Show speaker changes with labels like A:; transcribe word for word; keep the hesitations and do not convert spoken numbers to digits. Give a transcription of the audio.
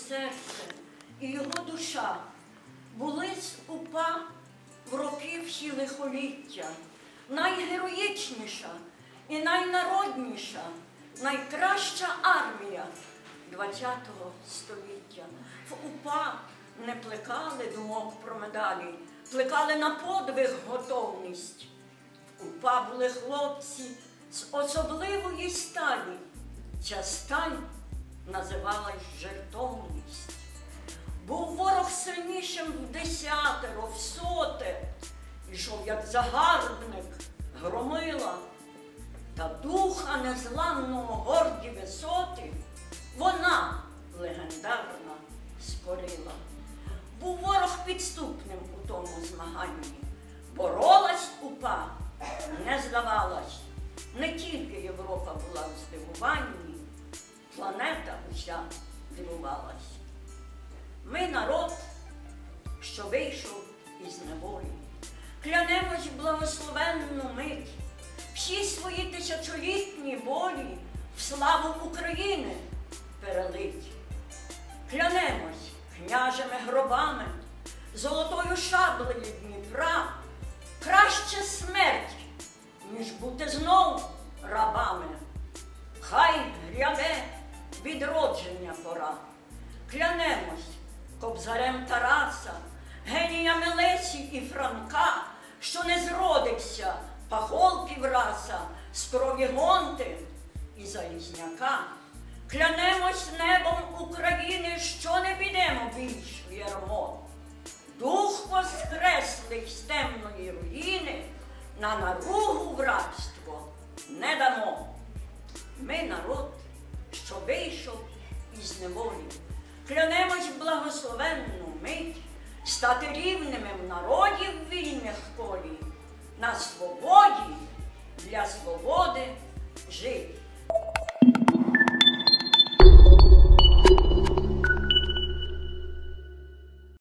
A: серце і його душа були з УПА в роки всі лихоліття. Найгероїчніша і найнародніша, найкраща армія ХХ століття. В УПА не плекали думок про медалі, плекали на подвиг готовність. В УПА були хлопці з особливої сталі. Ця сталь називалась жертовність. Був ворог сильнішим в десятеро, в соте, ішов як загарбник, громила, та духа незламного горді висоти вона легендарна скорила. Був ворог підступним у тому змаганні. Боролась УПА, не здавалась. Не тільки Європа була в здивуванні, планета уся дивувалась. Ми народ, що вийшов із неволі. Клянемось в благословенну мить, всі свої тисячолітні болі в славу України перелить. Клянемось княжими гробами, золотою шаблею Дніпра, краще смерть, ніж бути знов рабами. Хай гряде відродження пора. Клянемось кобзарем Тараса, геніями Лесі і Франка, що не зродився пахолків раса з крові Гонти і Залізняка. Клянемось небом України, що не підемо більш в ярмо. Дух воскреслий з темної руїни на наругу в рабство не дамо. Ми народ, що вийшов із неволі. Клянемось в благословенну мить стати рівними в народів вільних колі, на свободі для свободи жити.